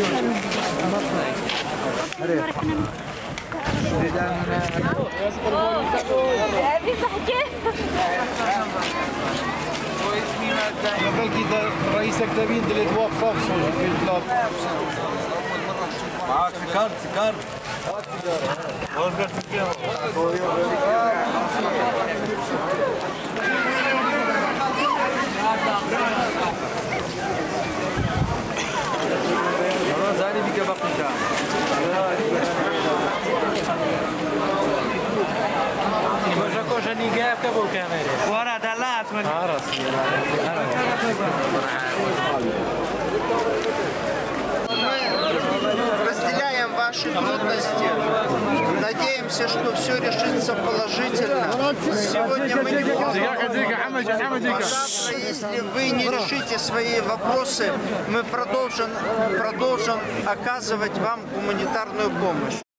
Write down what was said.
رئيسك تبين اللي توقف في البلاد. معك سكر زاني بك بقيت Może koże nie gębka był kamerę. Ora da lat. Мы разделяем ваши трудности. Надеемся, что все решится положительно. Сегодня мы не можем. А завтра, если вы не решите свои вопросы, мы продолжим оказывать вам гуманитарную помощь.